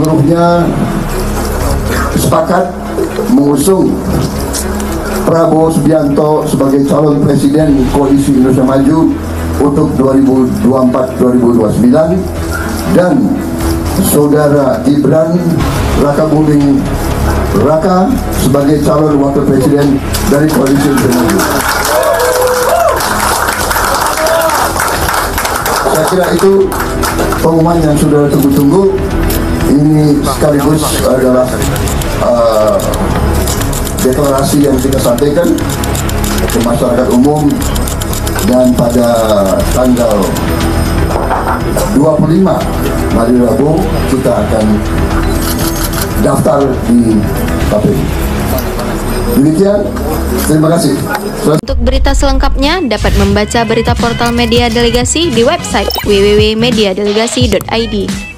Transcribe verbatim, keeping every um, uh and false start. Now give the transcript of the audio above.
seluruhnya sepakat mengusung Prabowo Subianto sebagai calon presiden Koalisi Indonesia Maju untuk dua ribu dua puluh empat sampai dua ribu dua puluh sembilan, dan Saudara Gibran Rakabuming Raka sebagai calon wakil presiden dari Koalisi Indonesia Maju. Saya kira itu pengumuman yang sudah tunggu-tunggu. Ini sekaligus adalah uh, deklarasi yang kita sampaikan ke masyarakat umum, dan pada tanggal dua puluh lima hari Rabu kita akan daftar di K P U. Demikian, terima kasih. Untuk berita selengkapnya dapat membaca berita portal Media Delegasi di website w w w titik media delegasi titik i d.